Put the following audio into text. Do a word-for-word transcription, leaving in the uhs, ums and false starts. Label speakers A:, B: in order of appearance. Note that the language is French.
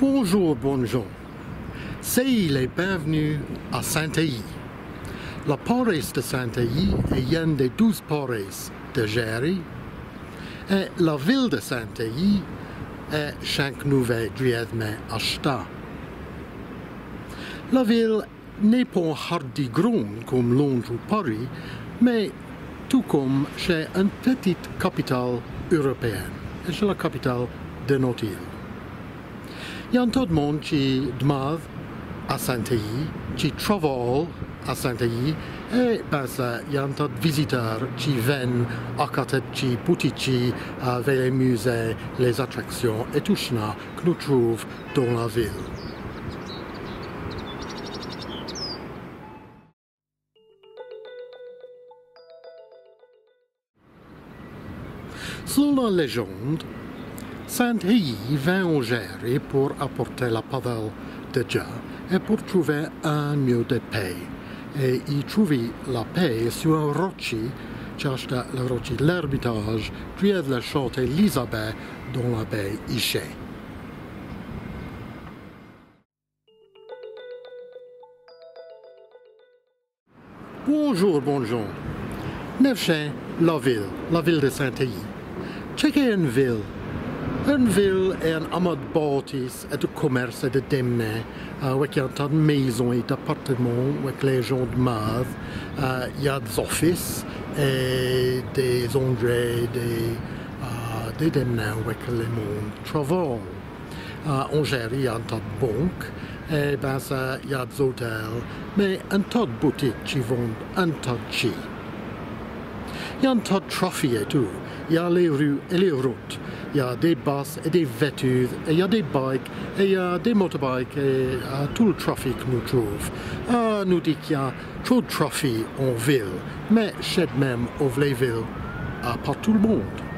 A: Bonjour, bonjour. C'est les bienvenus à Saint-Ailly. La paroisse de Saint-Ailly est une des douze paroisses de Géry et la ville de Saint-Ailly est cinq nouvelles grièvement achetées. La ville n'est pas hardi grande comme Londres ou Paris, mais tout comme c'est une petite capitale européenne, et c'est la capitale de notre île. Il y a un tas de monde qui demeure à Saint-Ailly, qui travaille à Saint-Ailly, et ben ça, il y a un tas de visiteurs qui viennent à côté de boutiques, avec les musées, les attractions et tout ça que nous trouvons dans la ville. Selon la légende, Saint-Ailly vint au Géry pour apporter la parole de Dieu et pour trouver un lieu de paix. Et il trouvait la paix sur un rocher, qui était le rocher de l'Ermitage, près de la château Elisabeth dans la baie Iché. Bonjour, bonjour. Nevchin, la ville, la ville de Saint-Ailly. Checkez une ville. Une ville est un amas de bâtisses et de commerce et de démenés, euh, avec un tas de maisons et d'appartements, avec les gens de mode. Euh, il y a des offices et des endroits, des, euh, des démenés avec les monde travaillent. Euh, en Géry, il y a un tas de banques, et ben ça, il y a des hôtels, mais un tas de boutiques qui vendent un tas de chi. Il y a un tas de trafic et tout. Il y a les rues et les routes. Il y a des bus et des voitures, et il y a des bikes, et il y a des motorbikes, et euh, tout le trafic nous trouve. Euh, nous dit qu'il y a trop de trafic en ville, mais c'est même ouvre les villes euh, par tout le monde.